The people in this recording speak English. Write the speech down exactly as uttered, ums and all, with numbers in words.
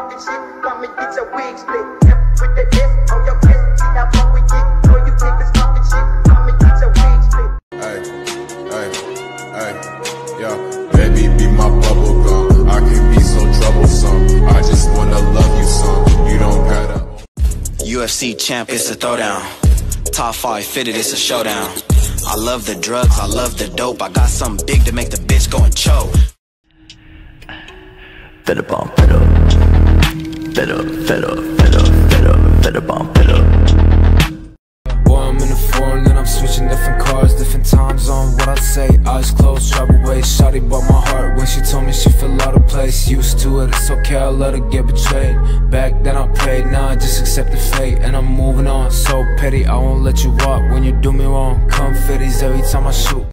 talking shit, come and get your wig split. With the S on your chest, see how far we get. Know you niggas talking shit, come and get your wig split. Hey, hey, hey, yeah. Baby, be my bubble gum. I can be so troublesome. I just wanna love you some. You don't gotta. U F C champ, it's a throwdown. Top five fitted, it's a showdown. I love the drugs, I love the dope. I got something big to make the bitch go and choke. Fed up on fed up. Fed up, fed up, fed up, fed up, fed up on fed up. Boy, I'm in the foreign and I'm switching different cars, different time zone. What I say, eyes closed, travel away. Shawty bought my heart when she told me she feel out of place. Used to it, it's okay, I'll let her get betrayed. Back then I prayed, now I just accepted fate. And I'm moving on, so petty, I won't let you walk when you do me wrong. Confetti's every time I shoot.